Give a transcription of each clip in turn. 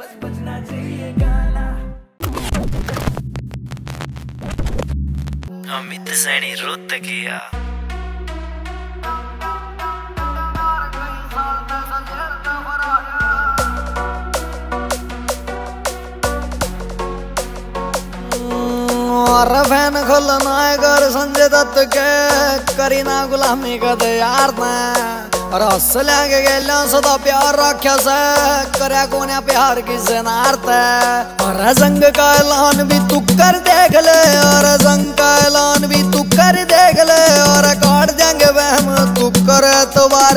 बस बजना चाहिए गाना। अमित सैनी रोहतकिया फैन खलनायकर संजय दत्त के करीना गुलामी कदे यार ने और हस लेके गेलो सदा प्यार रख्या से करया कोन्या प्यार किसे नारते और संग का ऐलान भी तू कर देख ले और संग का ऐलान भी तू कर देख ले और काट देंगे वहम तू करे तो बार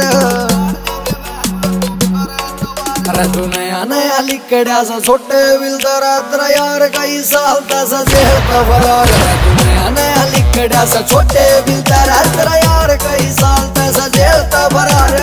अरे तू नया नया लिखड़ा सा छोटे बिल तेरा यार कई साल तसा जेता फरार तू नया नया लिखड़ा सा छोटे बिल तेरा यार कई साल तसा जेता फरार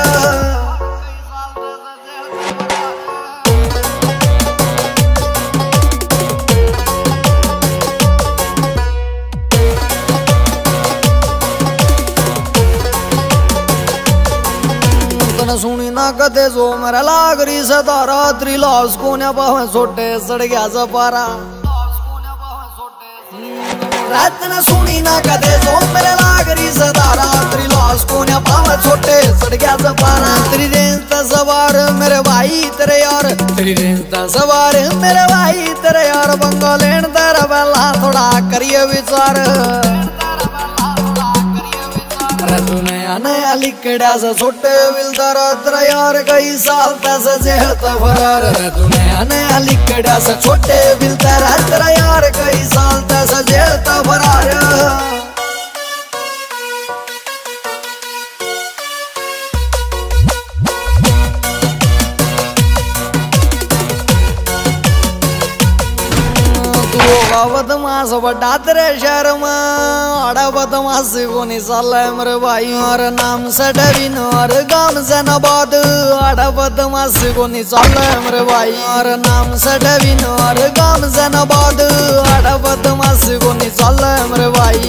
सुनी ना कदे जो मेरा लागरी सतारा त्रिलास कोन्या पावे सोटे सड़ गया सपारा रात न सुनी ना कदे जो मेरे लागरी सतारा त्रिलास कोन्या पावे सोटे सड़ गया सपारा तेरी रेंज सवार मेरे भाई तेरे यार तेरी रेंज सवार मेरे भाई तेरे यार बंगालेन तेरा पहला थोड़ा करिए विचार तू नया नया लिखड़ा सा छोटे बिल तेरा यार कई साल तसा जेता फरार तू नया नया लिखड़ा सा छोटे बिल तेरा यार कई साल तसा जेता फरार बदमाश बड़ा तेरे शहर में आड़ा बदमाश को निशाला है मेरे भाई और नाम से डरीन और गाम से नबाद आड़ा बदमाश को निशाला है मेरे भाई और नाम से डरीन और गाम से नबाद आड़ा बदमाश को निशाला है मेरे भाई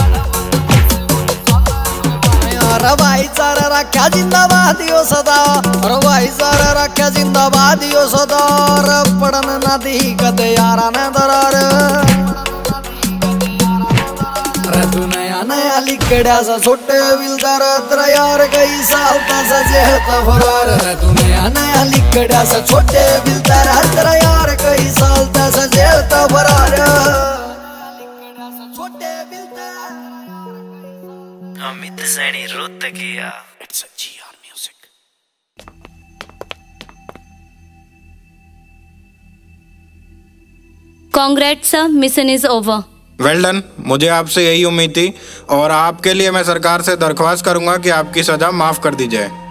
और भाईचारा रखा जिंदाबाद यो सदा और भाईचारा रखा जिंदाबाद यो सदा और पढ़न ना दी कदे यारा ने दरार तू नया नया लिखड़ा सा छोटे बिल तेरा यार कई साल तसा जेता फरार तू नया नया लिखड़ा सा छोटे बिल तेरा यार कई साल तसा जेता फरार छोटे बिल Amit Saini Rohtakiya It's a GR Music. Congrats sir, mission is over. Well done. मुझे आपसे यही उम्मीद थी और आपके लिए मैं सरकार से दरख्वास्त करूंगा कि आपकी सजा माफ कर दी जाए।